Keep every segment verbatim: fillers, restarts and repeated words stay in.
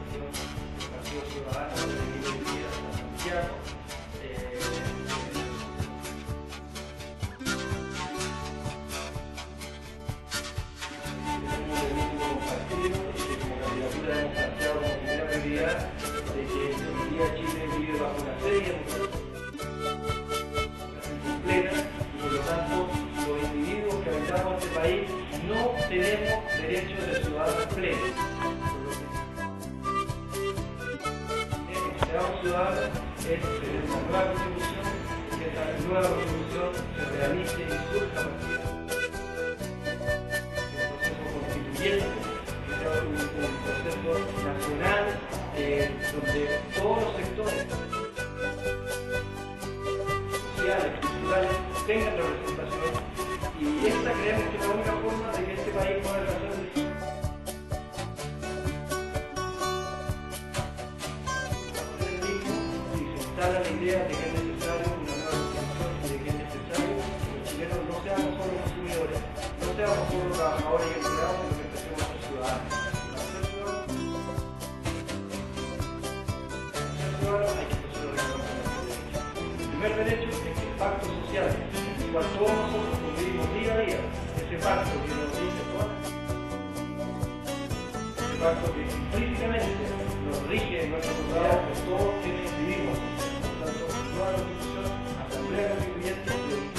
organización del Partido Ciudadano de Emilio Díaz a Santiago. Eh, tenemos el último partido y que como candidatura hemos planteado como primera prioridad de que hoy día Chile vive bajo una serie de completa y por lo tanto los individuos que habitamos este país no tenemos derechos de ciudadanos plenos. Seamos ciudadanos es tener una nueva constitución, que esta nueva constitución se realice y surja a partir de un proceso constituyente, que sea un, un proceso nacional eh, donde todos los sectores sociales, culturales tengan representación, y esta creemos que es la única forma de que este país pueda alcanzar el destino. La idea de que es necesario una nueva constitución y de que es necesario que los chilenos no seamos solo consumidores, no seamos solo trabajadores y empleados, sino que empecemos a ser ciudadanos. Para ser ciudadanos, para ser ciudadanos hay que empezar a reconocer nuestros derechos. El primer derecho es que el pacto social, en el cual todos nosotros convivimos día a día, ese pacto que nos dice todas, ese pacto que implícitamente nos rige en nuestra sociedad, pues todos quienes vivimos. Nueva constitución, asamblea constituyente,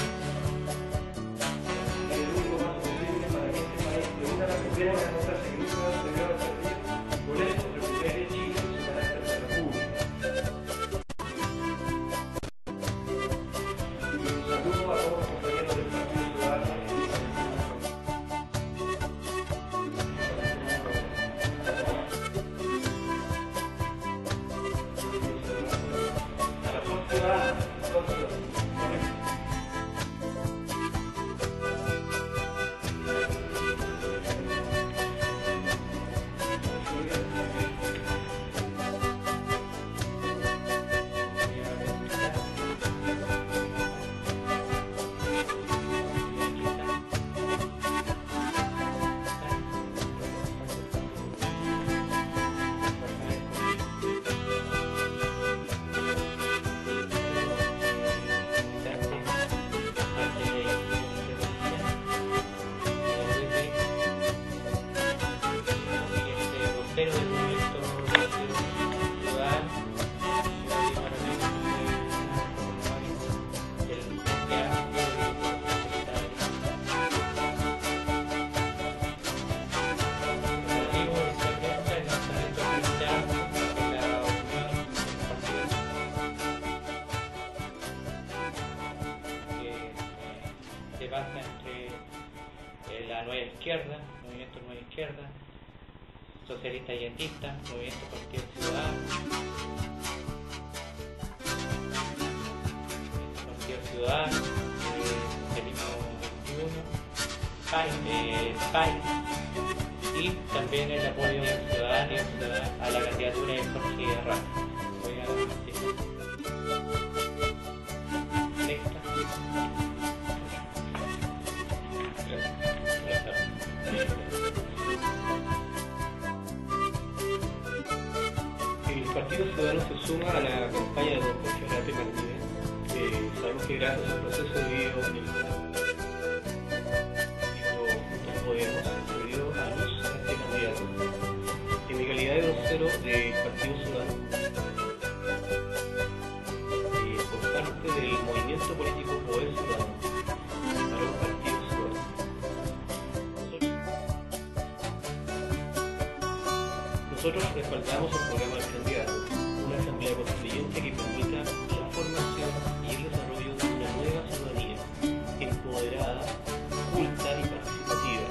es el único paso posible para que este país de una vez por todas demostrase que nunca debió haber perdido, por eso recupere Chile su carácter de república. Y un saludo a todos los compañeros del Partido Ciudadano. Pero del movimiento ciudadano, se basa entre eh, la nueva izquierda, el movimiento nueva izquierda, socialista y antista, movimiento Partido Ciudadano, Partido Ciudadano, eh, Socialismo veintiuno, P A I, eh, P A I, y también el apoyo ciudadano a la candidatura de Jorge Rafa. Voy a El Partido Ciudadano se suma a la campaña de don Jorge Rafa Martínez. Eh, sabemos que gracias al proceso vivido en el Juntos Podemos se dio a luz a este candidato. En mi calidad de vocero del Partido Ciudadano, eh, por parte del movimiento político Poder Ciudadano, para el Partido Ciudadano, nosotros respaldamos el programa del candidato, una asamblea constituyente que permita la formación y el desarrollo de una nueva ciudadanía empoderada, culta y participativa,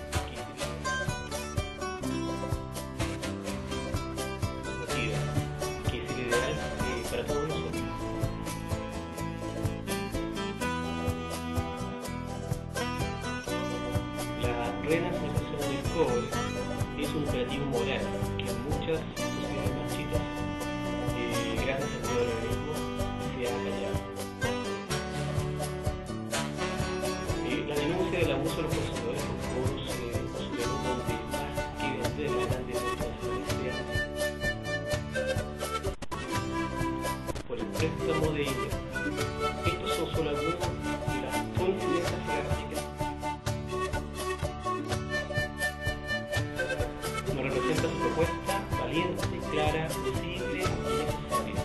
que es el ideal eh, para todos nosotros. La renacionalización del cobre es un operativo moral que en muchas sociedades machistas, eh, gracias al neoliberalismo, se ha callado. Eh, la denuncia del abuso de los consumidores por foros eh, consumidores donde más que vender la grande multinacionales de India. Estos son solo algunos de las fuentes de esta geográfica. Nos representa su propuesta valiente, clara, visible y necesaria.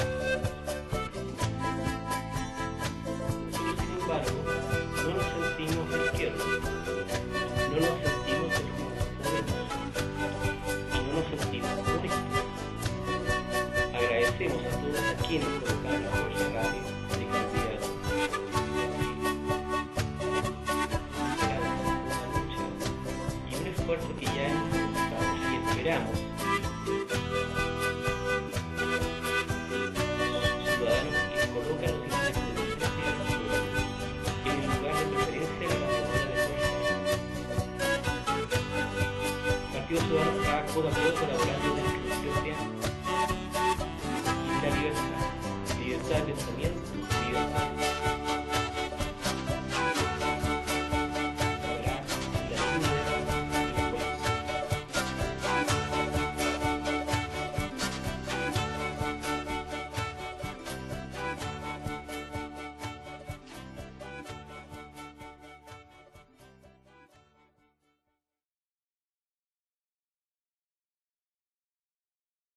Nosotros, sin embargo, no nos sentimos de izquierda, no nos sentimos de los conservadores y no nos sentimos comunistas. Agradecemos a todos a quienes colocaron a Jorge Arrate de candidato. Esperamos una lucha y un esfuerzo que ya hemos realizado y esperamos ciudadanos que colocan los intereses de la ciudad en el lugar de preferencia de la figura de Jorge. El Partido Ciudadano está codo a codo colaborando en la propia